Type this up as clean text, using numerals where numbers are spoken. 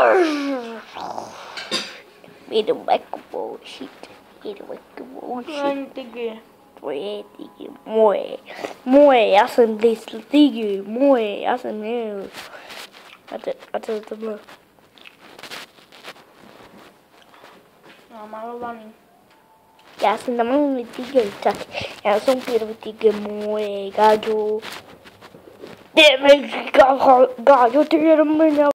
Mira vai com bullshit. Mira vai com bullshit. Tige. Moe. Jeg sådan lidt tige. Moe. Jeg sådan noget. Atau belum. Malu bani. Ya senang tiga tak. Yang sumpir tiga moe gajo. Dia gajo tiga mana.